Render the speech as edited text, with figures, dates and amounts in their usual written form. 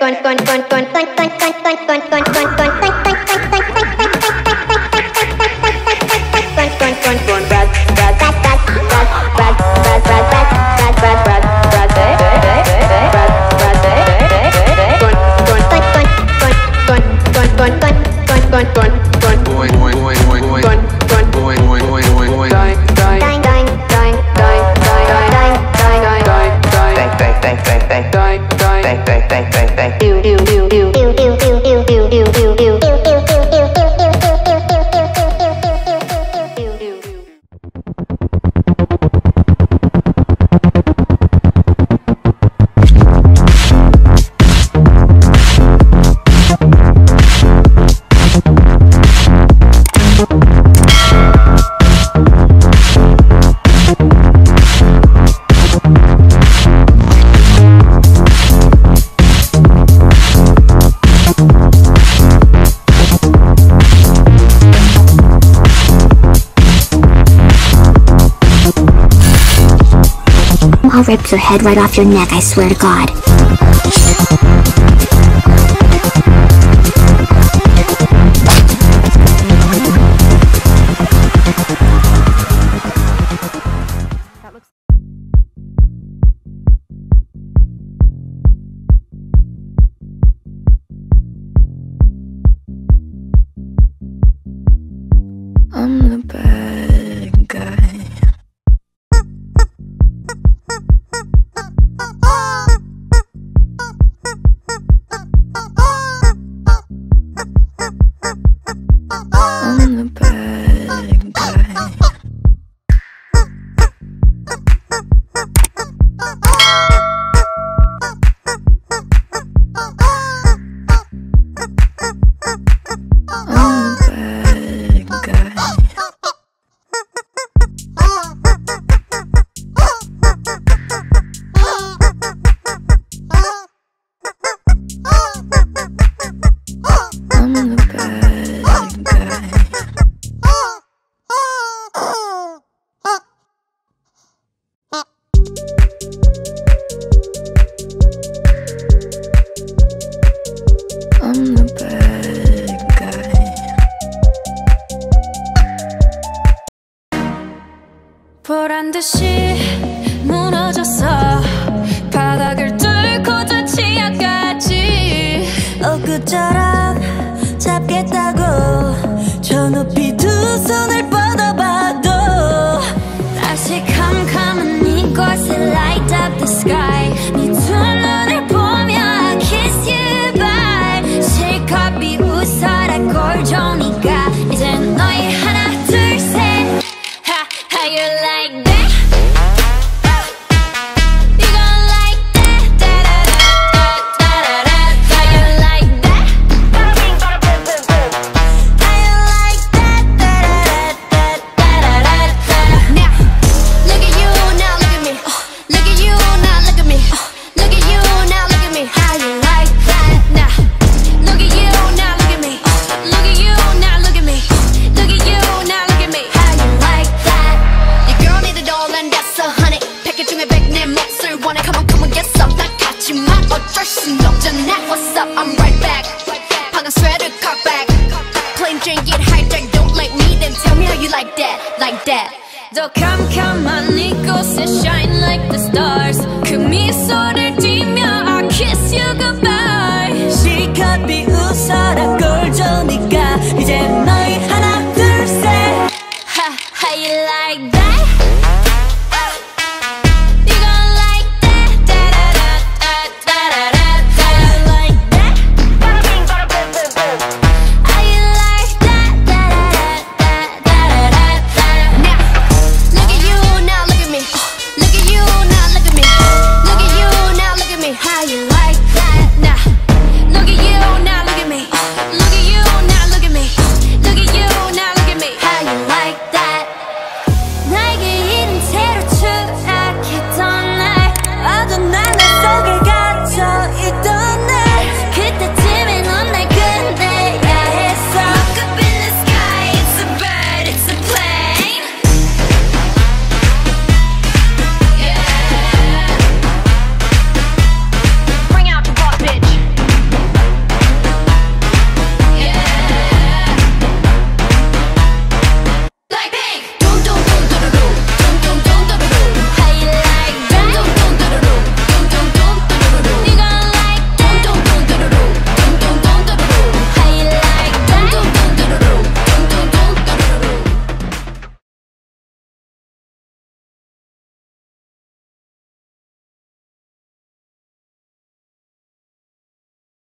I'll rip your head right off your neck, I swear to God. I'm the bad guy. I'm the bad guy. I'm the bad guy. 보란 듯이 무너졌어. 바닥을 뚫고 저 치아까지 엊그처럼 잡겠다고 저 높이 두 손을 뻗어봐도 다시 캄캄한 이곳에 light up the sky. 네 두 눈을 보며 I kiss you bye. 실컷 비웃어라 꼴 좋으니까 이젠 너희 하나 둘 셋. How you like that? You gon' like that? Da-da-da-da-da-da-da. How you like that? How you like that? Da-da-da-da-da-da-da. Now, look at you, now look at me. Look at you, now look at me. Look at you, now look at me. How you like that? Now, look at you, now look at me. Look at you, now look at me. Look at you, now look at me. How you like that? Your girl need it all and that's 100. 패킷 중에 100 내 몫을 원해. Come on, get some. 난 같지만 어쩔 순 없잖아. What's up? I'm right back. 방금 sweater cock back. Plain Jane get hijacked. Don't like me, then tell me how you like that. Like that. 더 캄캄한 이곳에 shine like the stars. 그 미소를 띠며 I kiss you goodbye. 실컷 비웃어라 꼴 좋으니까 이제 널